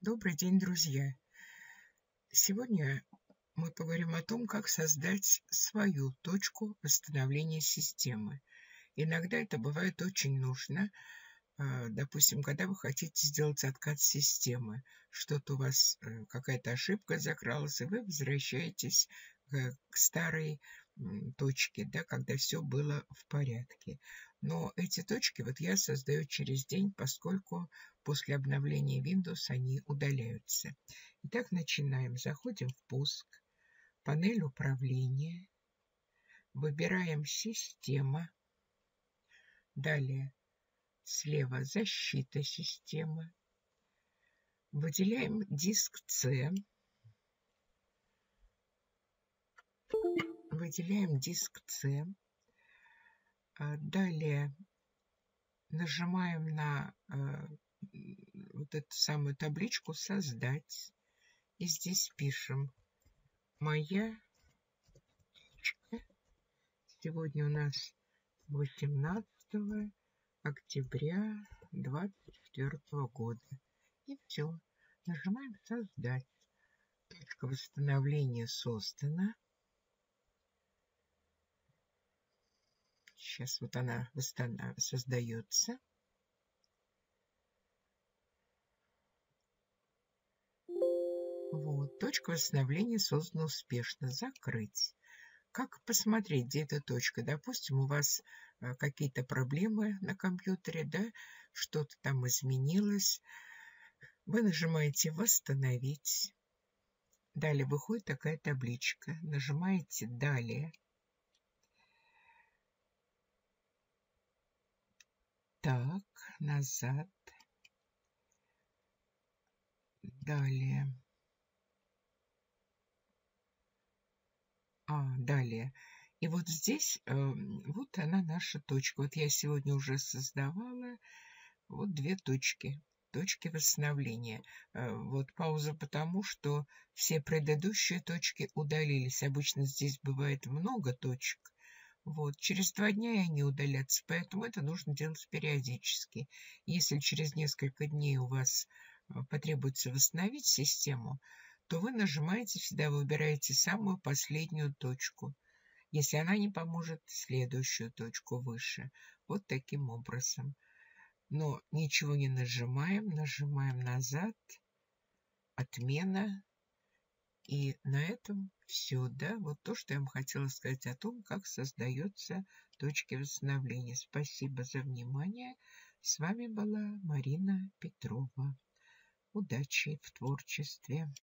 Добрый день, друзья! Сегодня мы поговорим о том, как создать свою точку восстановления системы. Иногда это бывает очень нужно. Допустим, когда вы хотите сделать откат системы, что-то у вас, какая-то ошибка закралась, и вы возвращаетесь к старой точке, да, когда все было в порядке. Но эти точки вот я создаю через день, поскольку после обновления Windows они удаляются. Итак, начинаем. Заходим в пуск, панель управления, выбираем «Система», далее слева «Защита системы», выделяем диск C, далее нажимаем на вот эту самую табличку «Создать», и здесь пишем «Моя точка». Сегодня у нас 18 октября 2024 года. И все. Нажимаем «Создать». Точка восстановления создана. Сейчас вот она создается. Вот, точка восстановления создана успешно. Закрыть. Как посмотреть, где эта точка? Допустим, у вас какие-то проблемы на компьютере, да, что-то там изменилось. Вы нажимаете «Восстановить». Далее выходит такая табличка. Нажимаете «Далее». Так, назад. Далее. Далее. И вот здесь, вот она наша точка. Вот я сегодня уже создавала вот две точки. Точки восстановления. Вот пауза потому, что все предыдущие точки удалились. Обычно здесь бывает много точек. Вот. Через 2 дня они удалятся, поэтому это нужно делать периодически. Если через несколько дней у вас потребуется восстановить систему, то вы нажимаете сюда, выбираете самую последнюю точку. Если она не поможет, следующую точку выше. Вот таким образом. Но ничего не нажимаем. Нажимаем назад. Отмена. И на этом все, да, вот то, что я вам хотела сказать о том, как создаются точки восстановления. Спасибо за внимание. С вами была Марина Петрова. Удачи в творчестве.